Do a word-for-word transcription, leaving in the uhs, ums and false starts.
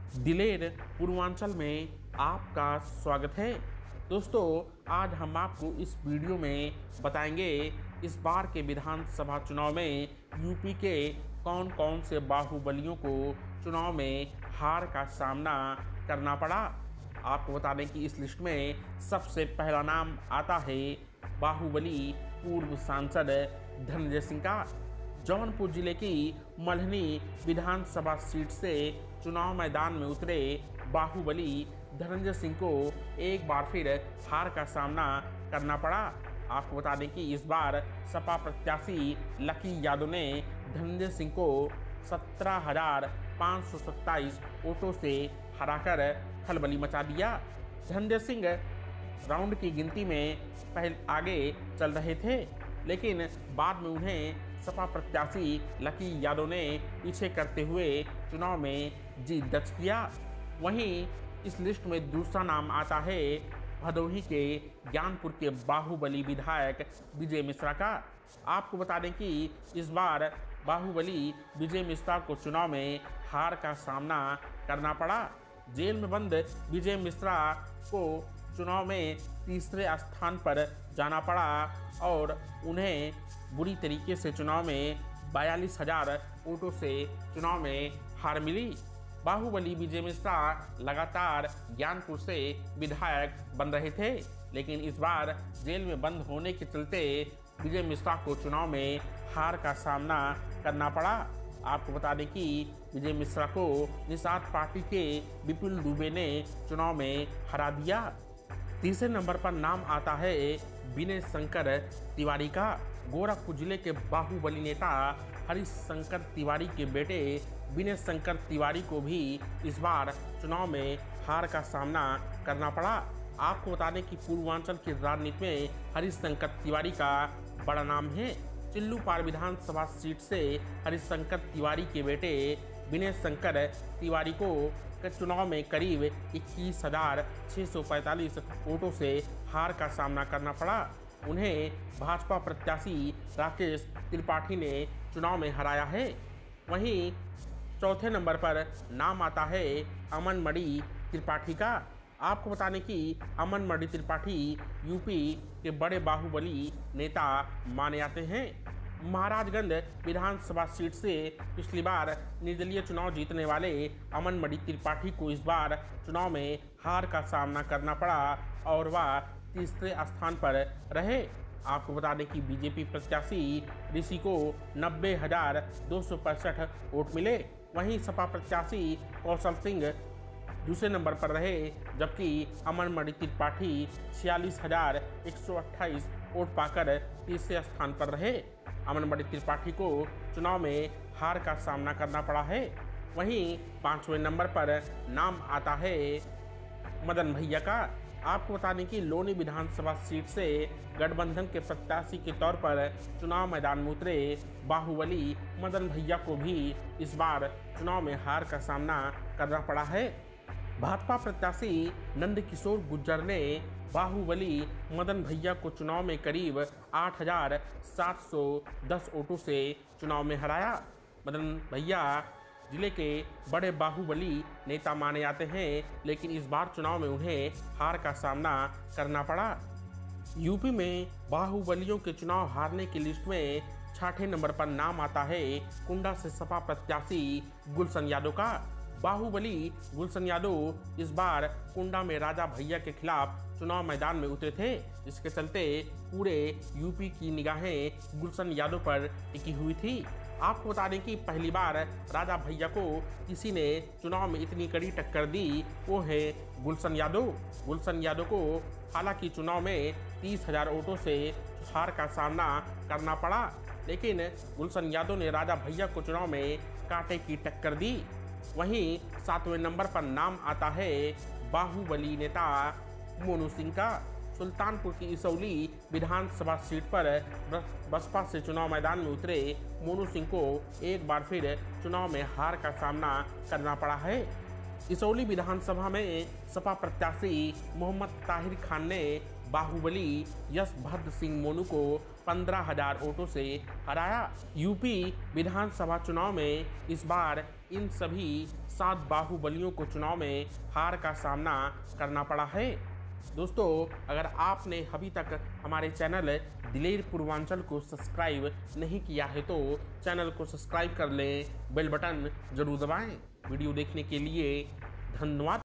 दिलेर पूर्वांचल में आपका स्वागत है। दोस्तों, आज हम आपको इस वीडियो में बताएंगे इस बार के विधानसभा चुनाव में यूपी के कौन कौन से बाहुबलियों को चुनाव में हार का सामना करना पड़ा। आपको बता दें कि इस लिस्ट में सबसे पहला नाम आता है बाहुबली पूर्व सांसद धनंजय सिंह का। जौनपुर जिले की मल्हनी विधानसभा सीट से चुनाव मैदान में उतरे बाहुबली धनंजय सिंह को एक बार फिर हार का सामना करना पड़ा। आपको बता दें कि इस बार सपा प्रत्याशी लकी यादव ने धनंजय सिंह को सत्रह हजार पाँच सौ सत्ताईस वोटों से हराकर खलबली मचा दिया। धनंजय सिंह राउंड की गिनती में पहले आगे चल रहे थे, लेकिन बाद में उन्हें सपा प्रत्याशी लकी यादव ने पीछे करते हुए चुनाव में जीत दर्ज किया। वहीं इस लिस्ट में दूसरा नाम आता है भदोही के ज्ञानपुर के बाहुबली विधायक विजय मिश्रा का। आपको बता दें कि इस बार बाहुबली विजय मिश्रा को चुनाव में हार का सामना करना पड़ा। जेल में बंद विजय मिश्रा को चुनाव में तीसरे स्थान पर जाना पड़ा और उन्हें बुरी तरीके से चुनाव में बयालीस हजार वोटों से चुनाव में हार मिली। बाहुबली विजय मिश्रा लगातार ज्ञानपुर से विधायक बन रहे थे, लेकिन इस बार जेल में बंद होने के चलते विजय मिश्रा को चुनाव में हार का सामना करना पड़ा। आपको बता दें कि विजय मिश्रा को निषाद पार्टी के विपुल दुबे ने चुनाव में हरा दिया। तीसरे नंबर पर नाम आता है विनय शंकर तिवारी का। गोरखपुर जिले के बाहुबली नेता हरीश शंकर तिवारी के बेटे विनय शंकर तिवारी को भी इस बार चुनाव में हार का सामना करना पड़ा। आपको बता दें कि पूर्वांचल की राजनीति में हरीश शंकर तिवारी का बड़ा नाम है। चिल्लूपार विधानसभा सीट से हरीश शंकर तिवारी के बेटे विनय शंकर तिवारी को चुनाव में करीब इक्कीस हजार छः सौ पैंतालीस वोटों से हार का सामना करना पड़ा। उन्हें भाजपा प्रत्याशी राकेश त्रिपाठी ने चुनाव में हराया है। वहीं चौथे नंबर पर नाम आता है अमन मणि त्रिपाठी का। आपको बता दें कि अमन मणि त्रिपाठी यूपी के बड़े बाहुबली नेता माने जाते हैं। महाराजगंज विधानसभा सीट से पिछली बार निर्दलीय चुनाव जीतने वाले अमन मणि त्रिपाठी को इस बार चुनाव में हार का सामना करना पड़ा और वह तीसरे स्थान पर रहे। आपको बता दें कि बीजेपी प्रत्याशी ऋषि को नब्बे हजार दो सौ पैंसठ वोट मिले। वहीं सपा प्रत्याशी कौशल सिंह दूसरे नंबर पर रहे, जबकि अमन मणि त्रिपाठी छियालीस हजार एक सौ अट्ठाईस वोट पाकर तीसरे स्थान पर रहे। अमन मणि त्रिपाठी को चुनाव में हार का सामना करना पड़ा है। वहीं पांचवें नंबर पर नाम आता है मदन भैया का। आपको बता दें कि लोनी विधानसभा सीट से गठबंधन के प्रत्याशी के तौर पर चुनाव मैदान में उतरे बाहुबली मदन भैया को भी इस बार चुनाव में हार का सामना करना पड़ा है। भाजपा प्रत्याशी नंदकिशोर गुर्जर ने बाहुबली मदन भैया को चुनाव में करीब आठ हजार सात सौ दस वोटों से चुनाव में हराया। मदन भैया जिले के बड़े बाहुबली नेता माने जाते हैं, लेकिन इस बार चुनाव में उन्हें हार का सामना करना पड़ा। यूपी में बाहुबलियों के चुनाव हारने की लिस्ट में छठे नंबर पर नाम आता है कुंडा से सपा प्रत्याशी गुलशन यादव का। बाहुबली गुलशन यादव इस बार कुंडा में राजा भैया के खिलाफ चुनाव मैदान में उतरे थे। इसके चलते पूरे यूपी की निगाहें गुलशन यादव पर टिकी हुई थी। आपको बता दें कि पहली बार राजा भैया को किसी ने चुनाव में इतनी कड़ी टक्कर दी, वो है गुलशन यादव। गुलशन यादव को हालांकि चुनाव में तीस हजार वोटों से हार का सामना करना पड़ा, लेकिन गुलशन यादव ने राजा भैया को चुनाव में कांटे की टक्कर दी। वहीं सातवें नंबर पर नाम आता है बाहुबली नेता मोनू सिंह का। सुल्तानपुर की इसौली विधानसभा सीट पर बसपा से चुनाव मैदान में उतरे मोनू सिंह को एक बार फिर चुनाव में हार का सामना करना पड़ा है। इसौली विधानसभा में सपा प्रत्याशी मोहम्मद ताहिर खान ने बाहुबली यशभद्र सिंह मोनू को पंद्रह हजार वोटों से हराया। यूपी विधानसभा चुनाव में इस बार इन सभी सात बाहुबलियों को चुनाव में हार का सामना करना पड़ा है। दोस्तों, अगर आपने अभी तक हमारे चैनल दिलेर पूर्वांचल को सब्सक्राइब नहीं किया है तो चैनल को सब्सक्राइब कर लें, बेल बटन जरूर दबाएं। वीडियो देखने के लिए धन्यवाद।